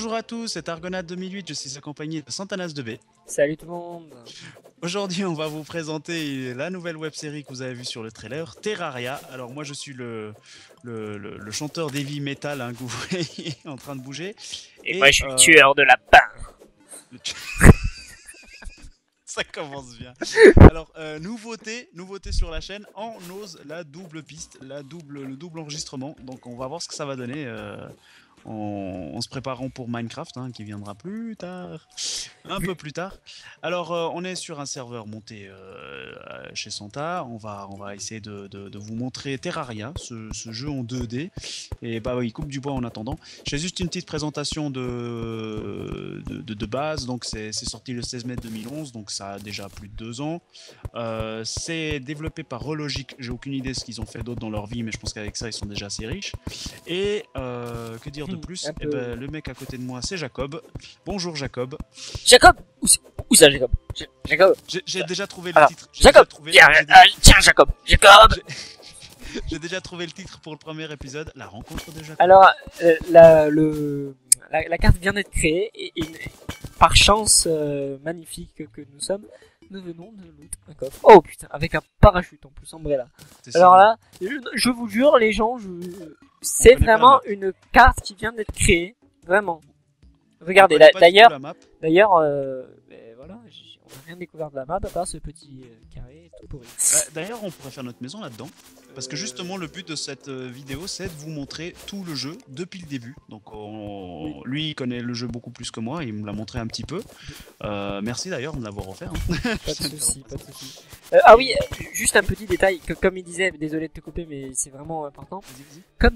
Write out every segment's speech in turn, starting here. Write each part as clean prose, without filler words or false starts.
Bonjour à tous, c'est Argonaut 2008, je suis accompagné de Santanas 2B. Salut tout le monde. Aujourd'hui, on va vous présenter la nouvelle web-série que vous avez vue sur le trailer, Terraria. Alors moi, je suis le chanteur d'heavy metal que vous voyez en train de bouger. Et moi, je suis le tueur de lapins. Ça commence bien. Alors, nouveauté sur la chaîne, on ose la double piste, le double enregistrement. Donc, on va voir ce que ça va donner en se préparant pour Minecraft, qui viendra plus tard, un peu plus tard. Alors, on est sur un serveur monté chez Santa. On va essayer de vous montrer Terraria, ce jeu en 2D. Et bah oui, coupe du bois en attendant. J'ai juste une petite présentation de base. Donc, c'est sorti le 16 mai 2011, donc ça a déjà plus de 2 ans. C'est développé par Relogic. J'ai aucune idée de ce qu'ils ont fait d'autre dans leur vie, mais je pense qu'avec ça, ils sont déjà assez riches. Et que dire de plus? Eh ben, le mec à côté de moi, c'est Jacob. Bonjour Jacob. Jacob? Où ça, Jacob? Jacob? J'ai déjà trouvé le titre. Jacob! Tiens, Jacob! Jacob! J'ai déjà trouvé le titre pour le premier épisode, la rencontre de Jacob. Alors, la carte vient d'être créée et par chance magnifique que nous sommes, nous venons de loot un coffre. Oh putain, avec un parachute en plus, Umbrella. Alors là, je vous jure, les gens, c'est vraiment une carte qui vient d'être créée, vraiment. Regardez, d'ailleurs, voilà, on n'a rien découvert de la map à part ce petit carré tout pourri. D'ailleurs, on pourrait faire notre maison là-dedans, parce que justement, le but de cette vidéo, c'est de vous montrer tout le jeu depuis le début. Donc, lui, il connaît le jeu beaucoup plus que moi, il me l'a montré un petit peu. Merci d'ailleurs de me l'avoir offert. Pas de soucis, pas de soucis. Ah oui, juste un petit détail, comme il disait, désolé de te couper, mais c'est vraiment important. Comme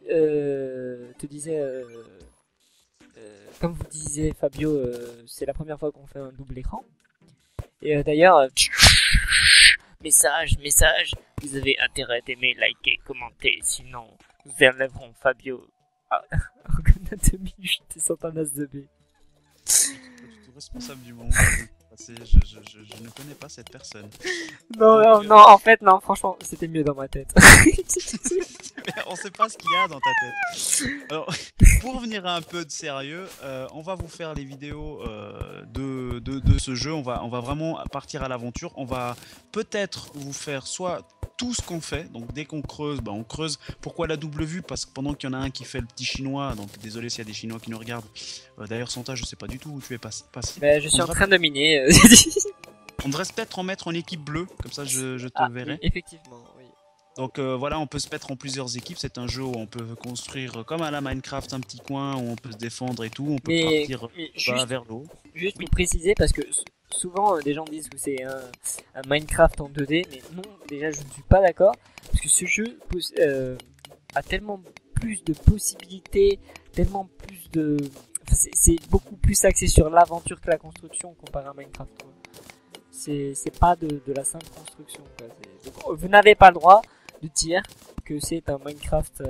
comme vous disiez Fabio, c'est la première fois qu'on fait un double écran. Et d'ailleurs, message, vous avez intérêt d'aimer, liker, commenter, sinon nous enlèverons Fabio. Argonaut 2008 et Santanas 2B. Je suis tout responsable du monde. Je ne connais pas cette personne. Non, en fait, non, franchement, c'était mieux dans ma tête. On sait pas ce qu'il y a dans ta tête. Alors, pour revenir à un peu de sérieux, on va vous faire les vidéos de ce jeu. On va vraiment partir à l'aventure. On va peut-être vous faire soit tout ce qu'on fait, donc dès qu'on creuse, on creuse. Pourquoi la double vue? Parce que pendant qu'il y en a un qui fait le petit chinois, donc désolé s'il y a des chinois qui nous regardent. D'ailleurs, Santa, je sais pas du tout où tu es passé. Je suis en train de miner. On devrait peut-être en mettre en équipe bleue, comme ça je te verrai. Oui, effectivement, oui. Donc voilà, on peut se mettre en plusieurs équipes. C'est un jeu où on peut construire comme à la Minecraft un petit coin où on peut se défendre et tout. On peut partir vers l'eau. Juste pour préciser, parce que souvent des gens disent que c'est un Minecraft en 2D, mais non, déjà je ne suis pas d'accord, parce que ce jeu a tellement plus de possibilités, tellement plus de... c'est beaucoup plus axé sur l'aventure que la construction comparé à Minecraft. C'est pas de la simple construction, quoi. Donc, vous n'avez pas le droit de dire que c'est un Minecraft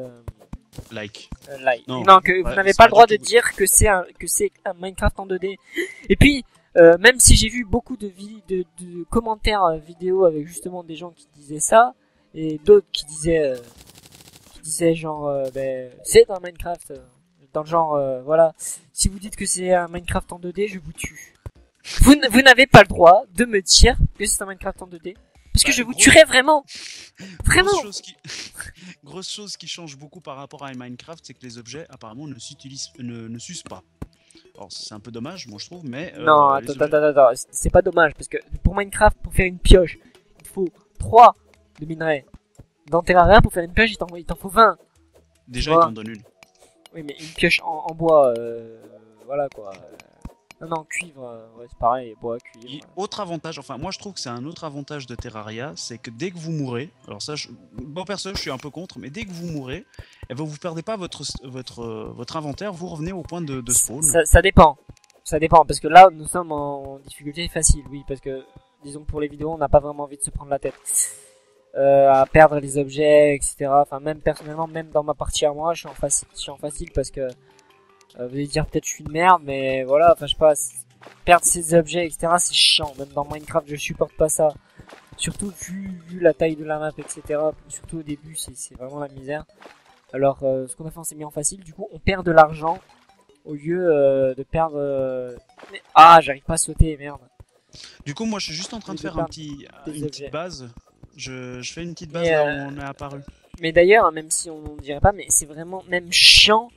Non, vous n'avez pas le droit de dire que c'est un Minecraft en 2D. Et puis même si j'ai vu beaucoup de commentaires vidéo avec justement des gens qui disaient ça et d'autres qui disaient genre c'est un Minecraft dans le genre voilà, si vous dites que c'est un Minecraft en 2D, je vous tue. Vous n'avez pas le droit de me dire que c'est un Minecraft en 2D. Parce que je vous tuerais vraiment. Vraiment. Grosse chose qui change beaucoup par rapport à Minecraft, c'est que les objets apparemment ne s'usent pas. Alors c'est un peu dommage, moi je trouve, mais... non, attends, c'est pas dommage, parce que pour Minecraft, pour faire une pioche, il faut 3 de minerais. Dans Terraria, pour faire une pioche, il t'en faut 20. Déjà, il t'en donne une. Oui, mais une pioche en bois, voilà quoi. Non, cuivre, ouais, c'est pareil, bois, cuivre. Autre avantage, enfin moi je trouve que c'est un autre avantage de Terraria, c'est que dès que vous mourrez, alors ça, bon perso je suis un peu contre, mais dès que vous mourrez, eh ben, vous perdez pas votre inventaire, vous revenez au point de spawn. Ça dépend, parce que là nous sommes en difficulté facile, oui, parce que disons que pour les vidéos on n'a pas vraiment envie de se prendre la tête. À perdre les objets, etc. Enfin même personnellement, même dans ma partie à moi, je suis en facile parce que vous allez dire peut-être je suis une merde, mais voilà, enfin je sais pas, perdre ces objets, etc. c'est chiant, même dans Minecraft je supporte pas ça. Surtout vu la taille de la map, etc. Surtout au début, c'est vraiment la misère. Alors ce qu'on a fait, on s'est mis en facile, du coup on perd de l'argent au lieu de perdre... Ah, j'arrive pas à sauter, merde. Du coup, moi, je suis juste en train de De faire perdre une des objets. petite base. Je fais une petite base Mais, là où on est apparu. Mais d'ailleurs, hein, même si on ne dirait pas, mais c'est vraiment même chiant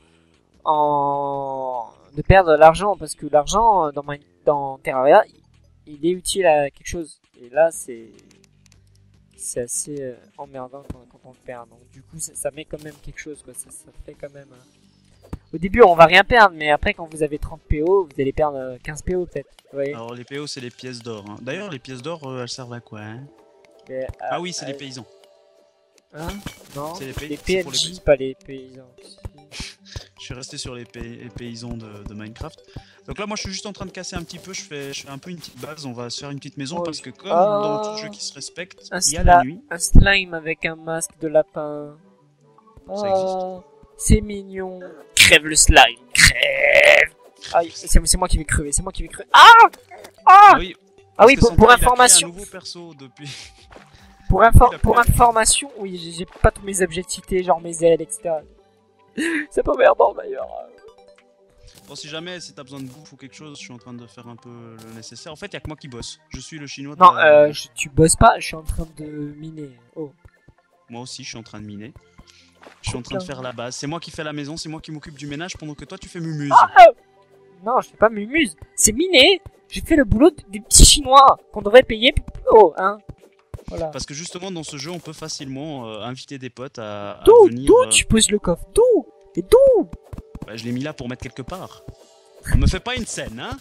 de perdre l'argent, parce que l'argent dans Terraria, il est utile à quelque chose. Et là, c'est assez emmerdant quand on le perd. Donc du coup, ça met quand même quelque chose, quoi. Ça fait quand même... Au début, on va rien perdre, mais après, quand vous avez 30 PO, vous allez perdre 15 PO peut-être. Vous voyez. Alors, les PO, c'est les pièces d'or. Hein. D'ailleurs, les pièces d'or, elles servent à quoi hein Mais, Ah oui, c'est les paysans. Hein non, C'est les les c'est pour les PNJ, paysans. pas les paysans. Je suis resté sur les paysans de Minecraft. Donc là, moi, je suis juste en train de casser un petit peu. Je fais un peu une petite base. On va se faire une petite maison Oh, parce que comme ah. dans tout jeu qui se respecte, Un, il y a la sla- nuit. un slime avec un masque de lapin. Ça existe. Oh, c'est mignon. Crève le slime, crève. Ah, c'est moi qui vais crever, c'est moi qui vais crever. Ah Ah oui, Ah oui, parce que pour son père, il a créé information. un nouveau perso depuis. Pour information, oui, j'ai pas tous mes objets cités, genre mes ailes, etc. C'est pas merdant d'ailleurs. Bon, si jamais, si t'as besoin de bouffe ou quelque chose, je suis en train de faire un peu le nécessaire. En fait, il y a que moi qui bosse. Je suis le chinois de Non, la- tu bosses pas, je suis en train de miner. Oh. Moi aussi, je suis en train de miner. Je suis en train de faire la base. C'est moi qui fais la maison, c'est moi qui m'occupe du ménage pendant que toi tu fais mumuse. Non, je fais pas mumuse, c'est miner. J'ai fait le boulot des petits chinois qu'on devrait payer plus haut, hein. Voilà. Parce que justement, dans ce jeu, on peut facilement inviter des potes à D'où venir. tu poses le coffre? D'où? Et d'où? Bah, je l'ai mis là pour mettre quelque part. On me fait pas une scène, hein.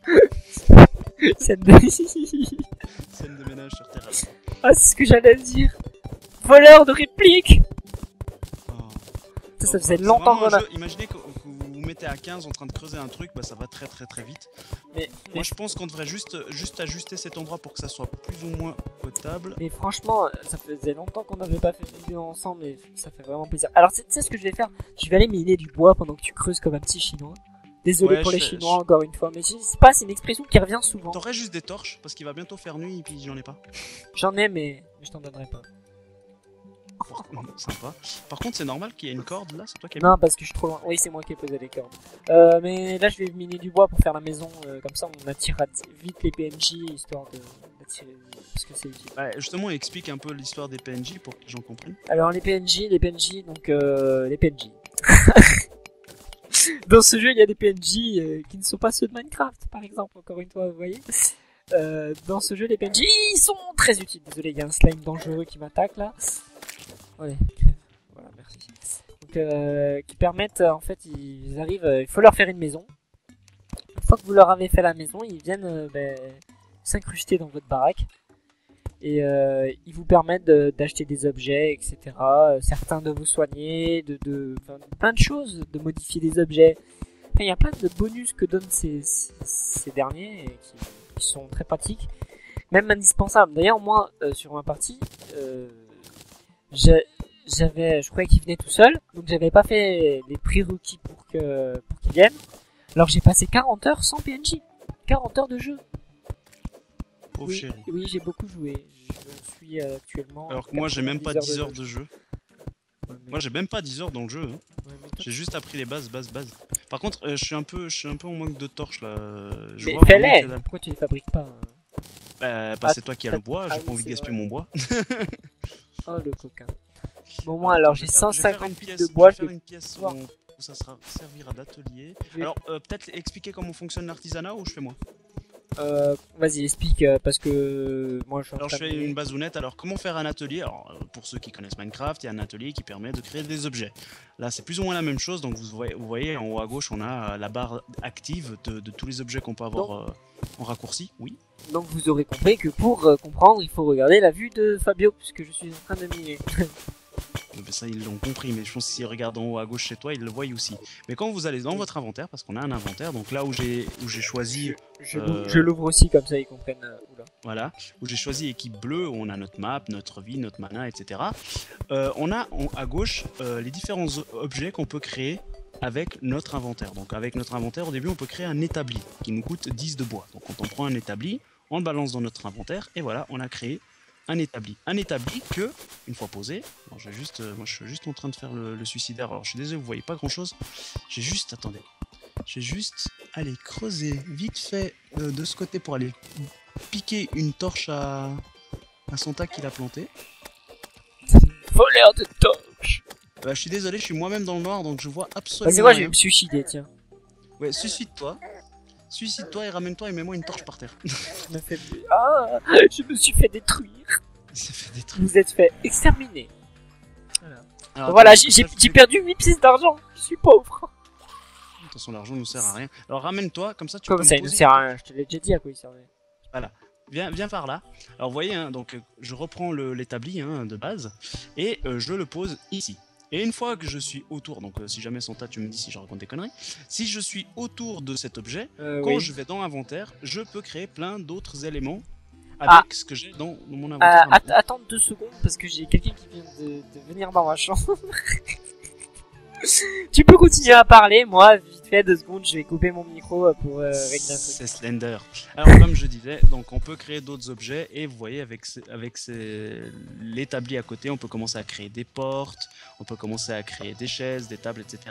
Scène de... Scène de ménage sur Terra. Ah, c'est ce que j'allais dire. Voleur de réplique. Oh. Ça faisait C'est longtemps vraiment qu'on un a... jeu. Imaginez que vous vous mettez à 15 en train de creuser un truc, bah ça va très très très vite. Mais Moi je pense qu'on devrait juste ajuster cet endroit pour que ça soit plus ou moins potable. Mais franchement, ça faisait longtemps qu'on n'avait pas fait de vidéo ensemble et ça fait vraiment plaisir. Alors, tu sais ce que je vais faire? Je vais aller miner du bois pendant que tu creuses comme un petit chinois. Désolé Ouais, pour les je- chinois encore une fois, mais je sais pas, c'est une expression qui revient souvent. T'aurais juste des torches parce qu'il va bientôt faire nuit et puis j'en ai pas. J'en ai, mais je t'en donnerai pas. Sympa. Par contre, c'est normal qu'il y ait une corde là, c'est toi qui as Non, parce que je suis trop loin. Oui, c'est moi qui ai posé les cordes. Mais là, je vais miner du bois pour faire la maison. Comme ça, on attirera vite les PNJ, histoire d'attirer... Parce que c'est utile. Ouais, justement, explique un peu l'histoire des PNJ pour que les gens comprennent. Alors, les PNJ, donc les PNJ. Dans ce jeu, il y a des PNJ qui ne sont pas ceux de Minecraft, par exemple, encore une fois, vous voyez. Dans ce jeu, les PNJ, ils sont très utiles. Désolé, il y a un slime dangereux qui m'attaque, là. Allez, crève. Voilà, merci. Donc, qui permettent, en fait, ils arrivent, il faut leur faire une maison. Une fois que vous leur avez fait la maison, ils viennent s'incruster dans votre baraque. Et ils vous permettent d'acheter des objets, etc. Certains de vous soigner, enfin, plein de choses, de modifier des objets. Enfin, il y a plein de bonus que donnent ces derniers et qui sont très pratiques, même indispensables. D'ailleurs, moi, sur ma partie, je croyais qu'il venait tout seul, donc j'avais pas fait les prérequis pour qu'il vienne. Alors j'ai passé 40 heures sans PNJ, 40 heures de jeu. Pauvre Oui, chéri. oui, j'ai beaucoup joué. Je suis actuellement. Alors que moi, j'ai même pas 10 heures jeu. de jeu. Ouais, mais- Moi, j'ai même pas 10 heures dans le jeu. Hein. ouais, mais toi, J'ai juste appris les bases. Par contre, je suis un peu en manque de torches là. Je Mais vois vraiment fais-les. que dalle. Pourquoi tu les fabriques pas hein Bah, c'est toi qui as le bois, ah j'ai oui, pas envie de c'est gaspiller vrai. mon bois. Oh le coquin. Bon moi alors j'ai Je vais faire une 158 pièce- de bois. Je vais faire une pièce où, où ça servira d'atelier. je vais- Alors, peut-être expliquer comment fonctionne l'artisanat ou je fais moi. Vas-y explique parce que moi je suis en Alors, je train fais de- une bazounette. Alors, comment faire un atelier? Alors, pour ceux qui connaissent Minecraft, il y a un atelier qui permet de créer des objets. Là, c'est plus ou moins la même chose. Donc, vous voyez en haut à gauche, on a la barre active de tous les objets qu'on peut avoir en raccourci. Oui. Donc vous aurez compris que pour comprendre il faut regarder la vue de Fabio puisque je suis en train de miner. Ben, ça, ils l'ont compris, mais je pense que s'ils regardent en haut à gauche chez toi, ils le voient aussi. Mais quand vous allez dans votre inventaire, parce qu'on a un inventaire, donc là où j'ai choisi, Je l'ouvre aussi comme ça ils comprennent. Oula. voilà, où j'ai choisi équipe bleue, où on a notre map, notre vie, notre mana, etc. On a à gauche les différents objets qu'on peut créer avec notre inventaire. Donc avec notre inventaire, au début, on peut créer un établi qui nous coûte 10 de bois. Donc quand on prend un établi, on le balance dans notre inventaire, et voilà, on a créé un établi. Un établi que, une fois posé, alors je vais juste, moi je suis juste en train de faire le suicidaire, alors je suis désolé, vous voyez pas grand chose, j'ai juste, attendez, Je vais juste aller creuser vite fait de ce côté pour aller piquer une torche à Santa qui l'a planté. Voleur de torche. Je suis désolé, je suis moi-même dans le noir donc je vois absolument Vas-y, moi je rien. vais me suicider, tiens. Ouais, suicide-toi. Suicide-toi et ramène-toi et mets-moi une torche par terre. Je me fais... Ah, je me suis fait détruire. Il s'est fait détruire. Vous êtes fait exterminer. Alors, Voilà, attends, j'ai perdu 8 pièces d'argent. Je suis pauvre. De toute façon, l'argent nous sert à rien. Alors ramène-toi, comme ça tu Comme peux ça, me il ne poser... sert à rien. Je te l'ai déjà dit à quoi il servait. Voilà. Viens par là. Alors vous voyez, hein, donc je reprends l'établi hein, de base et je le pose ici. Et une fois que je suis autour, donc si jamais Santa tu me dis si je raconte des conneries, si je suis autour de cet objet, quand Oui. je vais dans l'inventaire, je peux créer plein d'autres éléments avec ce que j'ai dans mon inventaire. Attends 2 secondes parce que j'ai quelqu'un qui vient de venir dans ma chambre. Tu peux continuer à parler, moi, vite fait, 2 secondes, je vais couper mon micro pour régler un truc. C'est Slender. Alors comme je disais, donc on peut créer d'autres objets et vous voyez avec l'établi à côté, on peut commencer à créer des portes, on peut commencer à créer des chaises, des tables, etc.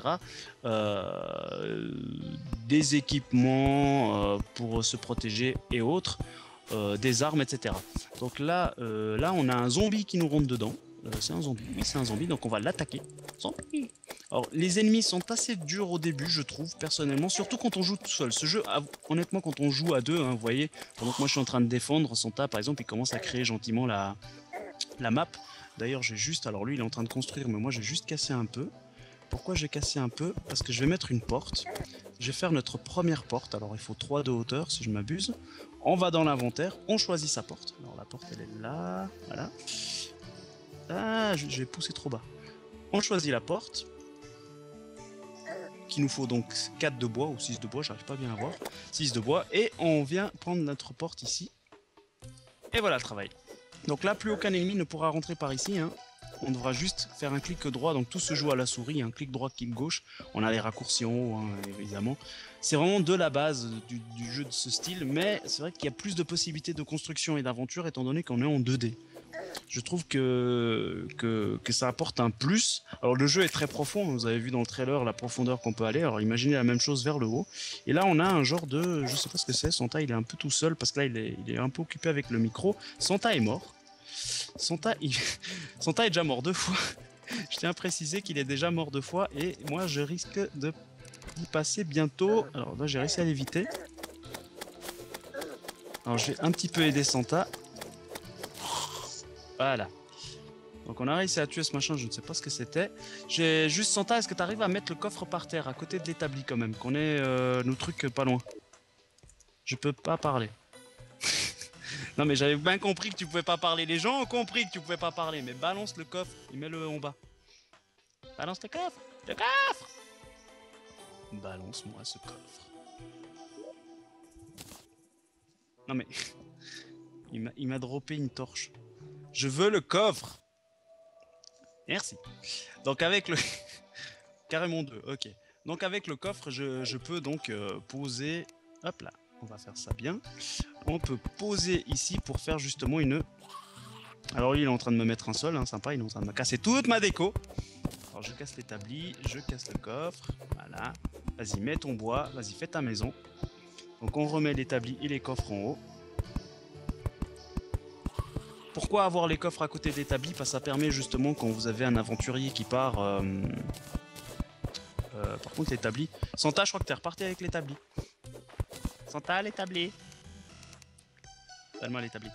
Des équipements pour se protéger et autres, des armes, etc. Donc là, on a un zombie qui nous rentre dedans. C'est un zombie, oui c'est un zombie, donc on va l'attaquer. Zombie. Alors les ennemis sont assez durs au début je trouve personnellement, surtout quand on joue tout seul. Ce jeu, honnêtement quand on joue à deux, hein, vous voyez, pendant que moi je suis en train de défendre, Santa par exemple il commence à créer gentiment la map. D'ailleurs j'ai juste, alors lui il est en train de construire mais moi j'ai juste cassé un peu. Pourquoi j'ai cassé un peu? Parce que je vais mettre une porte. Je vais faire notre première porte, alors il faut 3 de hauteur si je m'abuse. On va dans l'inventaire, on choisit sa porte. Alors la porte elle est là, voilà. Ah, j'ai poussé trop bas. On choisit la porte. Qu'il nous faut donc 4 de bois ou 6 de bois, j'arrive pas bien à voir. 6 de bois. Et on vient prendre notre porte ici. Et voilà le travail. Donc là, plus aucun ennemi ne pourra rentrer par ici. Hein. On devra juste faire un clic droit. Donc tout se joue à la souris. Un clic droit, clic gauche. On a les raccourcis en haut, hein, évidemment. C'est vraiment de la base du jeu de ce style. Mais c'est vrai qu'il y a plus de possibilités de construction et d'aventure étant donné qu'on est en 2D. Je trouve que ça apporte un plus. Alors le jeu est très profond, vous avez vu dans le trailer la profondeur qu'on peut aller. Alors imaginez la même chose vers le haut. Et là on a un genre de... Je sais pas ce que c'est, Santa il est un peu tout seul parce que là il est un peu occupé avec le micro. Santa est mort. Santa est déjà mort 2 fois. Je tiens à préciser qu'il est déjà mort 2 fois et moi je risque de y passer bientôt. Alors là j'ai réussi à l'éviter. Alors je vais un petit peu aider Santa. Voilà. Donc on a réussi à tuer ce machin, je ne sais pas ce que c'était. J'ai juste Santa, est-ce que tu arrives à mettre le coffre par terre, à côté de l'établi quand même, qu'on ait nos trucs pas loin. Je peux pas parler. Non mais j'avais bien compris que tu pouvais pas parler, les gens ont compris que tu pouvais pas parler, mais balance le coffre et mets-le en bas. Balance le coffre. Le coffre. Balance-moi ce coffre. Non mais... il m'a droppé une torche. Je veux le coffre. Merci. Donc avec le... Carrément 2, ok. Donc avec le coffre, je peux donc poser... Hop là, on va faire ça bien. On peut poser ici pour faire justement une... Alors lui, il est en train de me mettre un sol, hein, sympa, il est en train de me casser toute ma déco. Alors je casse l'établi, je casse le coffre, voilà. Vas-y, mets ton bois, vas-y, fais ta maison. Donc on remet l'établi et les coffres en haut. Pourquoi avoir les coffres à côté de l'établi? Parce que ça permet justement quand vous avez un aventurier qui part... par contre l'établi... Santa, je crois que t'es reparti avec l'établi. Santa, l'établi. Donne-moi l'établi.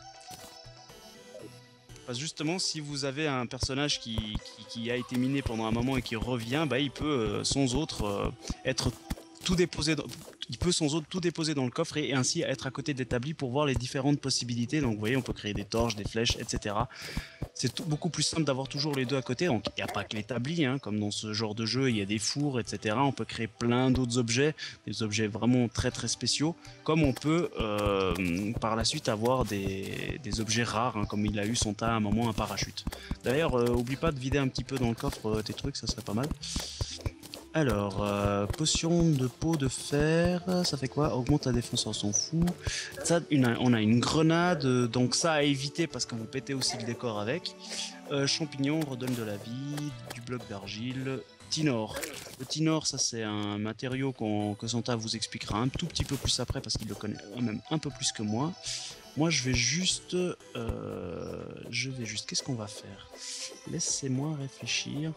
Parce que justement, si vous avez un personnage qui a été miné pendant un moment et qui revient, bah, il peut sans autre être tout déposé... Il peut sans autre tout déposer dans le coffre et ainsi être à côté de l'établi pour voir les différentes possibilités. Donc vous voyez, on peut créer des torches, des flèches, etc. C'est beaucoup plus simple d'avoir toujours les deux à côté. Donc il n'y a pas que l'établi, hein, comme dans ce genre de jeu, il y a des fours, etc. On peut créer plein d'autres objets, des objets vraiment très très spéciaux. Comme on peut par la suite avoir des objets rares, hein, comme il a eu Santa à un moment un parachute. D'ailleurs, oublie pas de vider un petit peu dans le coffre tes trucs, ça serait pas mal. Alors, potion de peau de fer, ça fait quoi? Augmente la défense, on s'en fout. Ça, on a une grenade, donc ça à éviter parce que vous pétez aussi le décor avec. Champignons, redonne de la vie, du bloc d'argile, tinor. Le tinor, ça c'est un matériau que Santa vous expliquera un tout petit peu plus après parce qu'il le connaît même un peu plus que moi. Moi je vais juste... Qu'est-ce qu'on va faire? Laissez-moi réfléchir.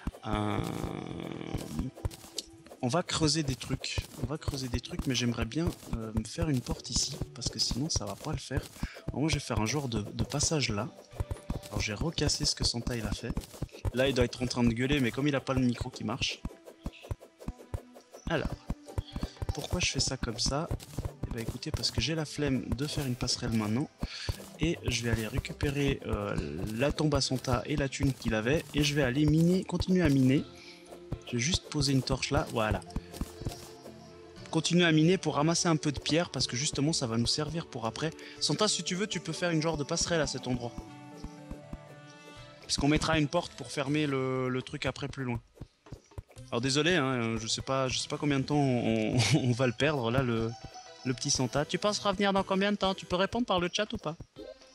On va creuser des trucs. Mais j'aimerais bien me faire une porte ici parce que sinon ça va pas le faire. Alors moi je vais faire un genre de passage là. Alors j'ai recassé ce que Santa il a fait. Là il doit être en train de gueuler mais comme il a pas le micro qui marche. Alors, pourquoi je fais ça comme ça? Eh ben écoutez, parce que j'ai la flemme de faire une passerelle maintenant. Et je vais aller récupérer la tombe à Santa et la thune qu'il avait. Et je vais aller miner, continuer à miner. Je vais juste poser une torche là, voilà. Continuer à miner pour ramasser un peu de pierre parce que justement ça va nous servir pour après. Santa, si tu veux, tu peux faire une genre de passerelle à cet endroit. Puisqu'on mettra une porte pour fermer le truc après plus loin. Alors désolé, hein, je sais pas combien de temps on va le perdre là, le petit Santa. Tu penses revenir dans combien de temps? Tu peux répondre par le chat ou pas?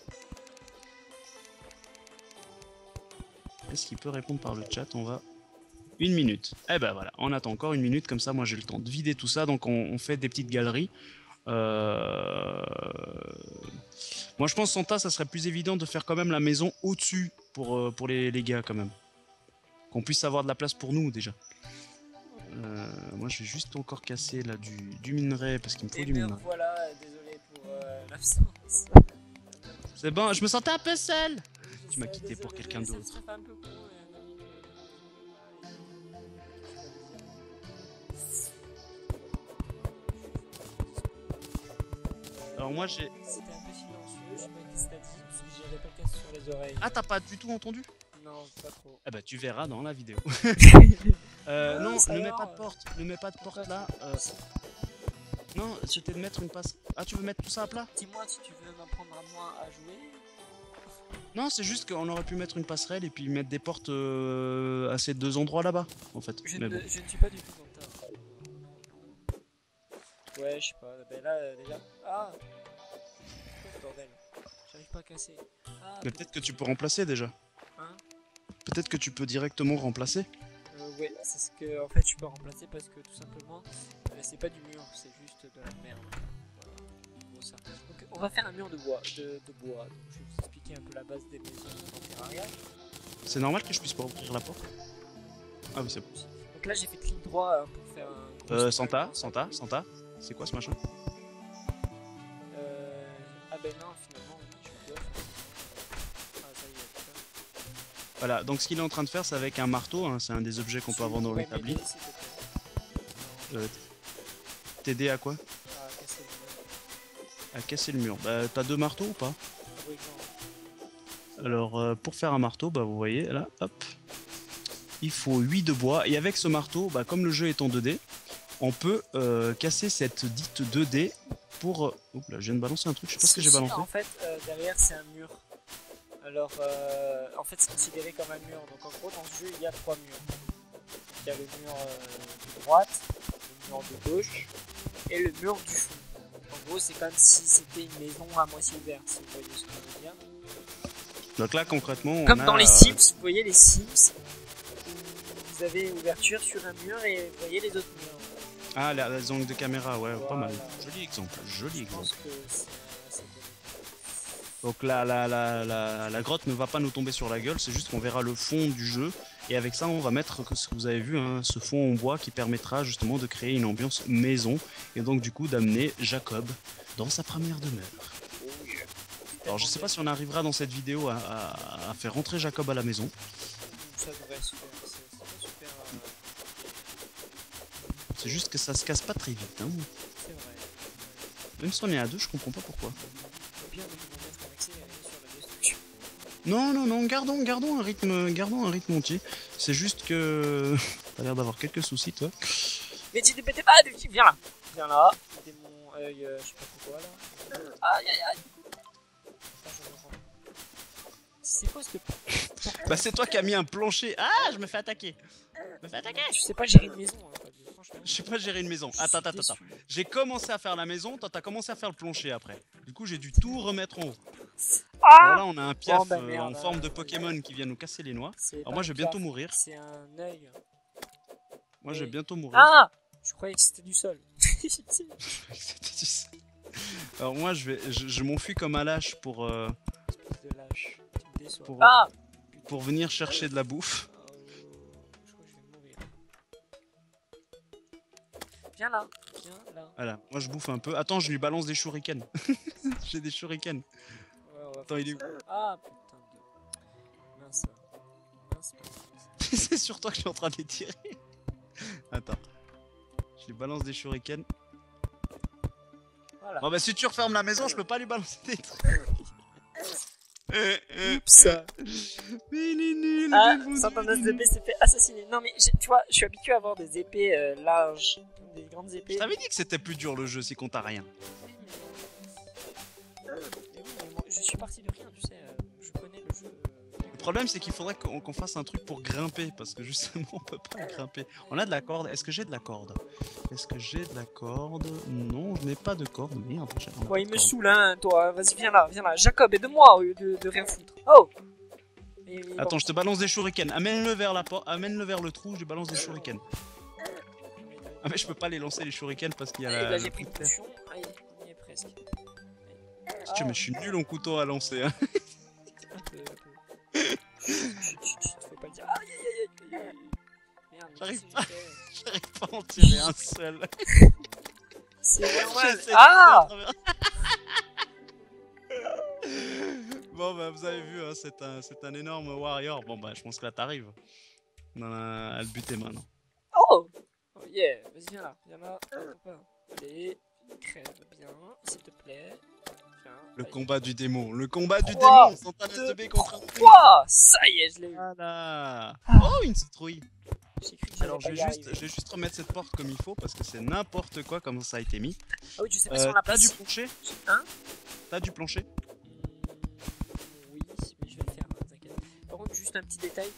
Est-ce qu'il peut répondre par le chat? On va... 1 minute. Eh ben voilà, on attend encore 1 minute, comme ça moi j'ai le temps de vider tout ça, donc on fait des petites galeries. Moi je pense Santa, ça serait plus évident de faire quand même la maison au-dessus pour les gars quand même. Qu'on puisse avoir de la place pour nous déjà. Moi je vais juste encore casser là du minerai parce qu'il me faut du minerai. Voilà, désolé pour l'absence. C'est bon, je me sentais un peu seul. Tu m'as quitté pour quelqu'un d'autre. Alors moi j'ai... C'était un peu silencieux, j'ai pas été statique parce que j'avais pas le casque sur les oreilles. Ah, t'as pas du tout entendu? Non, pas trop. Ah bah tu verras dans la vidéo. Non, ne mets pas de porte, là. Non, c'était de mettre une passe. Ah, tu veux mettre tout ça à plat? Dis-moi si tu veux m'apprendre à moi à jouer. Non, c'est juste qu'on aurait pu mettre une passerelle et puis mettre des portes à ces deux endroits là-bas, en fait. Je Mais ne bon. suis pas du tout dans ta... Ouais, je sais pas. Ben là, déjà... Ah, quel bordel. J'arrive pas à casser. Ah, Mais peut-être que tu peux remplacer déjà. Hein? Peut-être que tu peux directement remplacer. Ouais, c'est ce que en fait je peux remplacer parce que tout simplement c'est pas du mur, c'est juste de la merde. Voilà, gros, ça. Donc on va faire un mur de bois. Donc, je vais vous expliquer un peu la base des maisons en Terraria. C'est normal que je puisse pas ouvrir la porte? Ah oui, c'est bon. Donc là j'ai fait clic droit pour faire un gros Santa, c'est quoi ce machin? Ah ben non, finalement, je dois faire... Ah ça y est, putain. Voilà, donc ce qu'il est en train de faire, c'est avec un marteau, hein, c'est un des objets qu'on peut avoir dans l'établi. T'aider à quoi? À casser le mur. Bah, t'as 2 marteaux ou pas? Oui, alors, pour faire un marteau, bah, vous voyez, là, hop. Il faut 8 de bois, et avec ce marteau, bah, comme le jeu est en 2D, on peut casser cette dite 2D pour... Oups là, je viens de balancer un truc, je sais pas ce que j'ai balancé. En fait, derrière c'est un mur. Alors, en fait, c'est considéré comme un mur. Donc, en gros, dans ce jeu, il y a 3 murs. Il y a le mur de droite, le mur de gauche et le mur du fond. En gros, c'est comme si c'était une maison à moitié ouverte, si vous voyez ce que je veux dire. Donc là, concrètement, comme dans les Sims, vous voyez les Sims, vous avez ouverture sur un mur et vous voyez les autres murs. Ah, les angles de caméra, ouais, voilà. Pas mal. Joli exemple, joli exemple. Je pense que c'est assez bon. Donc la grotte ne va pas nous tomber sur la gueule, c'est juste qu'on verra le fond du jeu. Et avec ça, on va mettre, ce que vous avez vu, hein, ce fond en bois qui permettra justement de créer une ambiance maison. Et donc du coup d'amener Jacob dans sa première demeure. Alors je sais pas si on arrivera dans cette vidéo à faire rentrer Jacob à la maison. Ça devrait se faire, c'est super... C'est juste que ça se casse pas très vite. Hein. C'est vrai. Même si on est à 2, je comprends pas pourquoi. Bien de nous mettre un accéléré sur la destruction. Non, gardons un rythme entier. C'est juste que... T'as l'air d'avoir quelques soucis, toi. Mais tu ne pétais pas, viens là. Viens là. C'était mon œil, je sais pas pourquoi là. Aïe. C'est quoi ce... Bah c'est toi qui as mis un plancher. Ah, je me fais attaquer. Je sais pas gérer une maison. Hein, franchement. Je sais pas gérer une maison. Attends. J'ai commencé à faire la maison, toi t'as commencé à faire le plancher après. Du coup j'ai dû tout remettre en haut. Voilà, on a un piaf en forme de Pokémon qui vient nous casser les noix. Alors moi je vais bientôt mourir. C'est un œil. Moi, je vais bientôt mourir. Ah, je croyais que c'était du sol. Alors moi, je m'enfuis comme un lâche pour De lâche. Tu me déçois. Pour- Ah, pour venir chercher de la bouffe. je crois que je vais mourir. Viens là. Voilà, moi je bouffe un peu. Attends, je lui balance des shurikens. J'ai des shurikens. Ouais, on va Attends, il est où? Ah putain de... Mince. C'est sur toi que je suis en train de les tirer. Attends. Je lui balance des shurikens. Voilà. Bon bah si tu refermes la maison, je peux pas lui balancer des trucs. Oups. Mais il est nul. Ah, il est bon, Santana il est nul. SDB s'est fait assassiner. Non mais tu vois, je suis habitué à avoir des épées larges, des grandes épées. Je t'avais dit que c'était plus dur le jeu si qu'on t'a rien. Je suis parti de rien, tu sais. Je connais le jeu. Le problème c'est qu'il faudrait qu'on fasse un truc pour grimper parce que justement on peut pas grimper. On a de la corde. Est-ce que j'ai de la corde? Est-ce que j'ai de la corde? Non, je n'ai pas de corde. Merde. On a pas Ouais, de il me corde. saoule, hein, toi. Vas-y, viens là. Jacob, aide-moi au lieu de rien foutre. Oh. Attends, je te balance des shurikens. Amène-le vers la porte. Amène-le vers le trou. Je lui balance des shurikens. Ah mais je peux pas les lancer les shurikens parce qu'il y a Allez, la. là, j'ai pris une potion. Aïe, on y est presque. Si tu veux, mais je suis nul en couteau à lancer. Hein. Un peu. Chut, fais pas le dire. Aïe, aïe. Merde, J'arrive qu'est-ce pas. que j'ai fait J'arrive pas à en tirer un seul. C'est normal. J'essaie de Ah. passer à travers. Bon bah vous avez vu, hein, c'est un énorme warrior. Bon bah je pense que là t'arrives. À le buter maintenant. Oh. Oh yeah. Vas-y, viens là. Attends pas. Allez, crève bien, s'il te plaît. Viens. Le Allez. combat du démon. Le combat du Trois, démon. Santana SDB contre un démon. 3. Ça y est, je l'ai eu. Voilà. Ah. Oh une citrouille. J'ai cru que Alors je j'allais pas vais y arriver. juste remettre cette porte comme il faut parce que c'est n'importe quoi comme ça a été mis. Ah oui, je sais pas si on l'a T'as du placé. plancher? Hein? T'as du plancher? Oui, mais je vais le faire, t'inquiète. Par contre, juste un petit détail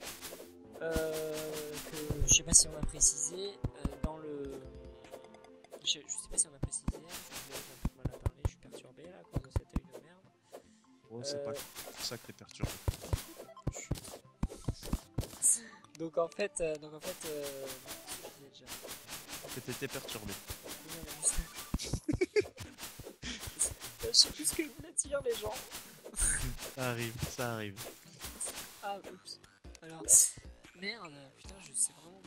que je sais pas si on a précisé dans le. Je sais pas si on a précisé. J'ai un peu mal à parler, je suis perturbé là à cause de cet œil de merde. Oh c'est pas pour ça que t'es perturbé. Donc en fait, je disais déjà. Que t'étais perturbé. Je sais plus ce que je voulais dire, les gens. Ça arrive, ça arrive. Ah, oups. Alors, merde, putain, je sais vraiment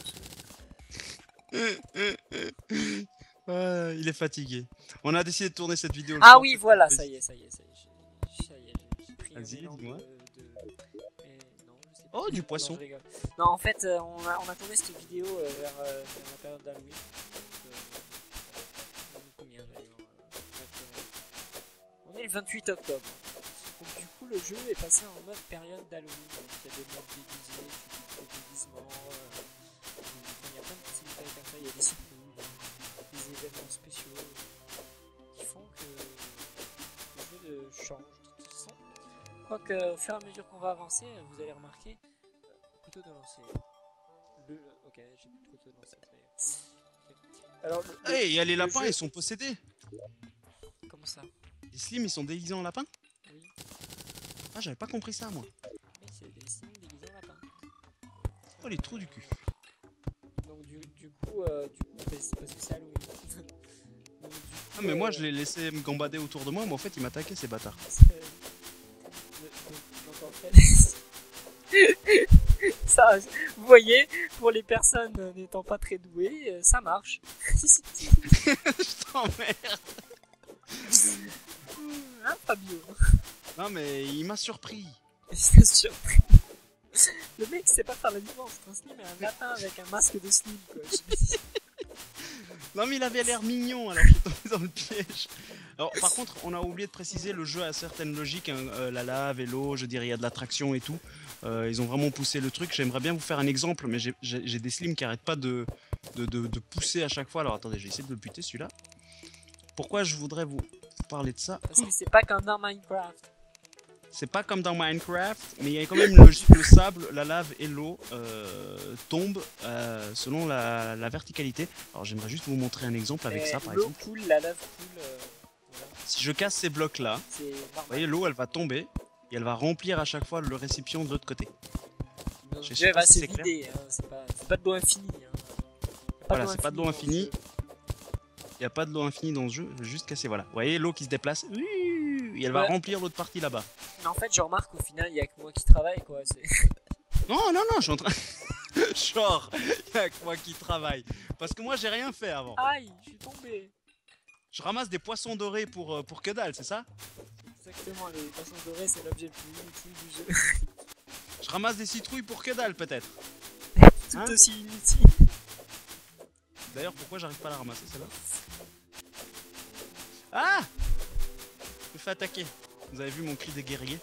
plus. Ah, il est fatigué. On a décidé de tourner cette vidéo. le Ah soir, oui, c'est voilà, pas ça y est. J'ai pris un Vas-y, élan dis-moi. mais non, je sais pas. Oh, du Non, poisson. je rigole. Non, en fait, on a tourné cette vidéo vers la période d'Halloween. Combien d'ailleurs on est le 28 octobre. Donc du coup, le jeu est passé en mode période d'Halloween. Donc il y a des modes déguisés, des déguisements. Il y a plein de petits détails comme ça. Il y a des citrouilles, des événements spéciaux qui font que le jeu change de toute façon. Quoique, au fur et à mesure qu'on va avancer, vous allez remarquer, couteau de lancer. Ok, j'ai plus de couteau de lancer, ça y est. Ok. Alors, Hey, il y a les le lapins, jeu- ils sont possédés. Comment ça? Les slims, ils sont déguisés en lapins? Oui, Ah, j'avais pas compris ça, moi. oui, c'est des signes déguisés en lapin. Oh, les trous du cul. Donc du coup, c'est parce que c'est Halloween. Donc, du coup, Ah, mais moi, je les laissais me gambader autour de moi, mais en fait, ils m'attaquaient, ces bâtards. donc en fait, ça, vous voyez, pour les personnes n'étant pas très douées, ça marche. Je t'emmerde. Hein, Fabio? Non, mais il m'a surpris. C'est surpris. Le mec sait pas faire la différence entre un slim et un lapin avec un masque de slim, quoi. Non, mais il avait l'air mignon, alors je suis tombé dans le piège. Alors, par contre, on a oublié de préciser, le jeu a certaines logiques, hein, la lave et l'eau, je dirais, il y a de l'attraction et tout. Ils ont vraiment poussé le truc. J'aimerais bien vous faire un exemple, mais j'ai des slims qui arrêtent pas de pousser à chaque fois. Alors, attendez, j'ai essayé de le buter, celui-là. Pourquoi je voudrais vous parler de ça? Parce que c'est pas comme dans Minecraft. C'est pas comme dans Minecraft, mais il y a quand même une logique. Le sable, la lave et l'eau tombent selon la verticalité. Alors j'aimerais juste vous montrer un exemple avec ça par L'eau exemple. coule, la lave coule. Voilà. Si je casse ces blocs là, C'est vous normal. voyez l'eau elle va tomber et elle va remplir à chaque fois le récipient de l'autre côté. Le je sais jeu pas va si se c'est clair. vider, hein, c'est pas de l'eau infinie. Hein. Voilà, c'est pas de l'eau infinie. Il n'y a pas de l'eau infinie dans ce jeu, je veux juste casser, voilà. Vous voyez l'eau qui se déplace, et elle va remplir l'autre partie là-bas. Mais en fait, je remarque qu'au final, il y a que moi qui travaille, quoi. Non, non, non, je suis en train... Genre, il y a que moi qui travaille. Parce que moi, j'ai rien fait avant. Aïe, je suis tombé. Je ramasse des poissons dorés pour que dalle, c'est ça? Exactement, les poissons dorés, c'est l'objet le plus inutile du jeu. Je ramasse des citrouilles pour que dalle, peut-être. Tout Hein aussi inutile. D'ailleurs, pourquoi j'arrive pas à la ramasser, celle-là? Ah! Je me fais attaquer. Vous avez vu mon cri des guerriers?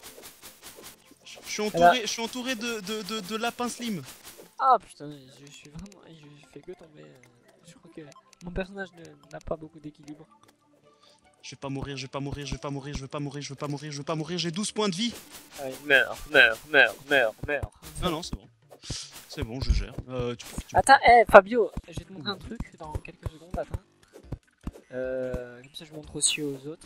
Je suis entouré de lapins slim. Ah putain, je suis vraiment... Je fais que tomber. Je crois que mon personnage n'a pas beaucoup d'équilibre. Je vais pas mourir, je vais pas mourir, je vais pas mourir, je vais pas mourir, je vais pas mourir, je vais pas mourir, j'ai 12 points de vie. Allez, meurs, meurs, meurs, meurs, meurs. Non, non, c'est bon. C'est bon, je gère. Attends, Fabio, je vais te montrer un truc dans quelques secondes, attends. Comme ça je montre aussi aux autres.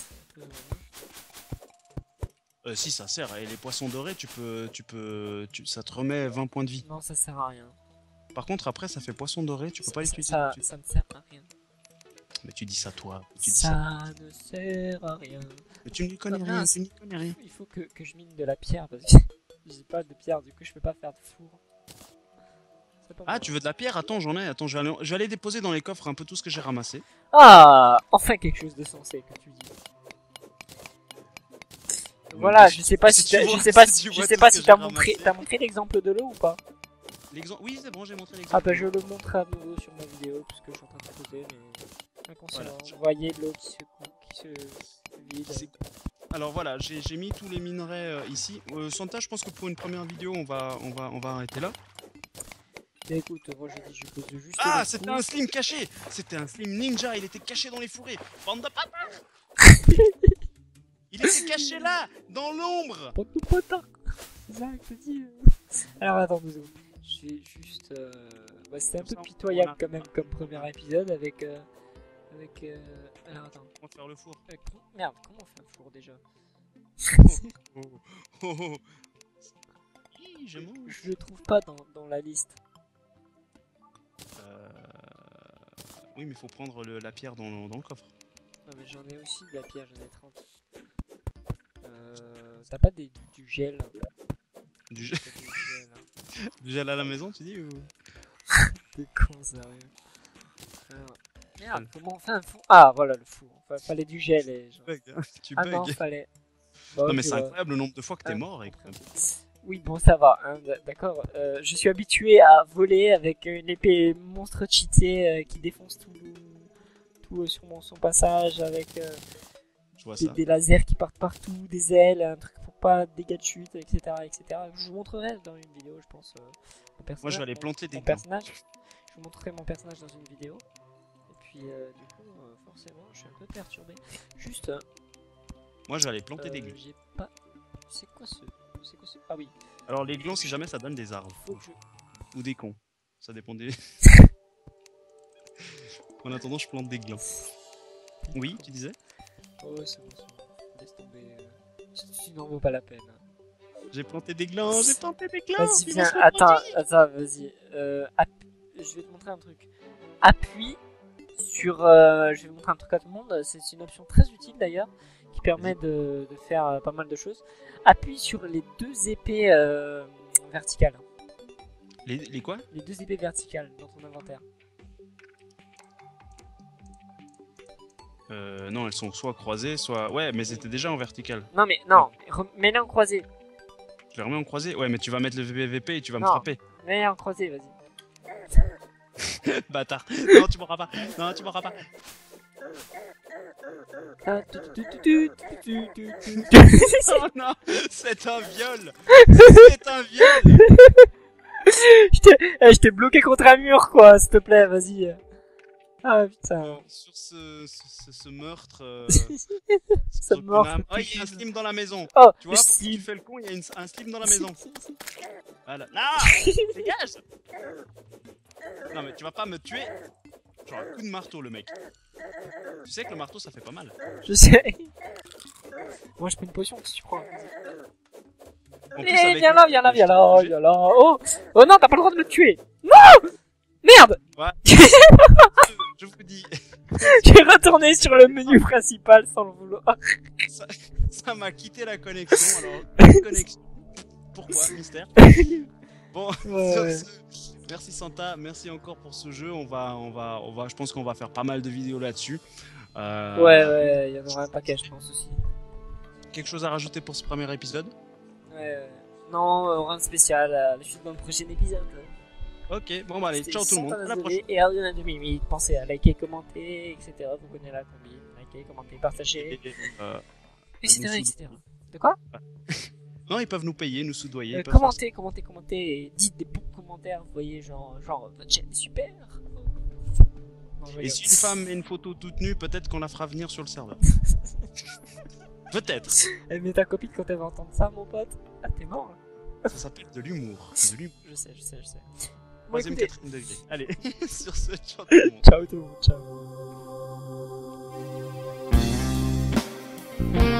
Si ça sert, et les poissons dorés, ça te remet 20 points de vie. Non, ça sert à rien. Par contre, après, ça fait poisson doré, tu peux pas l'utiliser. Ça ne sert à rien. Mais tu dis ça, toi. Ça ne sert à rien. Mais tu n'y connais rien, tu n'y connais rien. Il faut que je mine de la pierre parce que j'ai pas de pierre, du coup je peux pas faire de four. Ah, tu veux de la pierre? Attends, j'en ai. Attends, je vais aller déposer dans les coffres un peu tout ce que j'ai ramassé. Ah, enfin quelque chose de sensé que tu dis. Voilà, je sais pas si t'as montré l'exemple de l'eau ou pas. L'exemple, oui, c'est bon, j'ai montré l'exemple. Ah bah je le montre à nouveau sur ma vidéo puisque je suis en train de poser, mais inconsciemment. Voilà. Vous voyez de l'eau qui se vide. Alors voilà, j'ai mis tous les minerais ici. Santa, je pense que pour une première vidéo, on va arrêter là. Mais écoute, moi j'ai dit je pose juste. Ah, c'était un slim caché. C'était un slim ninja, il était caché dans les fourrés. Bande de patas. Il était caché là, dans l'ombre. Bande de patas. Exact, dis. Alors attends 2 secondes. Je vais juste. C'était un peu pitoyable quand même comme premier épisode avec. Alors attends. On va faire le four. Merde, comment on fait un four déjà? Je le trouve pas dans la liste. Oui, mais il faut prendre la pierre dans le coffre. Non, mais j'en ai aussi de la pierre, j'en ai 30. T'as pas du gel? Du gel? Du gel à la maison, tu dis ou... T'es con, sérieux. Merde, comment on fait un four? Ah, voilà le four. Fallait du gel et genre... Tu ah bugs. non, fallait... Non, mais c'est incroyable le nombre de fois que t'es mort. Oui, bon, ça va, hein, d'accord. Je suis habitué à voler avec une épée monstre cheatée qui défonce tout sur son passage, avec des lasers qui partent partout, des ailes, un truc pour pas de dégâts de chute, etc., etc. Je vous montrerai dans une vidéo, je pense. Moi, je vais aller planter des personnages. Je vous montrerai mon personnage dans une vidéo. Et puis, du coup, forcément, je suis un peu perturbé. Juste. Moi, je vais aller planter des glands. J'ai pas. C'est quoi ce. Ah oui. Alors les glands, si jamais ça donne des arbres. Ou des cons. Ça dépend des... En attendant, je plante des glands. Oui, tu disais? Oh c'est bon. Laisse tomber. Sinon, vaut pas la peine. J'ai planté des glands, Vas-y, viens, attends, vas-y. Je vais te montrer un truc. Appuie sur... je vais montrer un truc à tout le monde. C'est une option très utile d'ailleurs. Qui permet de faire pas mal de choses. Appuie sur les 2 épées verticales. Les quoi? Les 2 épées verticales dans ton inventaire. Non, elles sont soit croisées, soit... Ouais, mais c'était déjà en vertical. Non, mais non, mets-les en croisé. Je les remets en croisé? Ouais, mais tu vas mettre le VVP et tu vas me frapper. Mets-les en croisé, vas-y. Bâtard. Non, tu m'auras pas. Non, tu m'auras pas. Oh non, c'est un viol. C'est un viol. Je t'ai bloqué contre un mur, quoi, s'il te plaît, vas-y. Ah putain. Sur ce meurtre. Ce meurtre. Oh, il y a un slim dans la maison. Oh, tu vois, pour qui fait le con, il y a un slim dans la maison. Voilà. Non, dégage. Non, mais tu vas pas me tuer. Genre un coup de marteau, le mec. Tu sais que le marteau, ça fait pas mal. Je sais. Moi, je prends une potion, si tu crois. Viens là. Oh non, t'as pas le droit de me tuer. Non. Merde! Ouais. Je vous dis, J'ai retourné sur le menu principal sans le vouloir. ça m'a quitté la connexion. Alors, la connexion. Pourquoi, mystère? Bon, Ouais. merci Santa, merci encore pour ce jeu. Je pense qu'on va faire pas mal de vidéos là-dessus. Ouais, il y en aura un paquet, je pense aussi. Quelque chose à rajouter pour ce premier épisode? Ouais. Non, rien de spécial, la suite dans le prochain épisode. Ok, bon bah allez, ciao tout le monde. À la prochaine. Et à la demi-minute, pensez à liker, commenter, etc. Vous connaissez la combi. Liker, commenter, partager, etc. nous etc. De quoi? Non, ils peuvent nous payer, nous soudoyer. ils peuvent Commentez, et dites des bons commentaires, vous voyez, genre votre chaîne est super. Non, je Et rigole. si une femme met une photo toute nue, peut-être qu'on la fera venir sur le serveur. Peut-être. Eh, mais ta copine, quand elle va entendre ça, mon pote, ah, t'es mort. Hein. Ça s'appelle de l'humour. De l'humour. Je sais. Bon, Troisième, écoutez, quatrième degré. Allez, sur ce, ciao tout le monde. ciao tout le monde, ciao.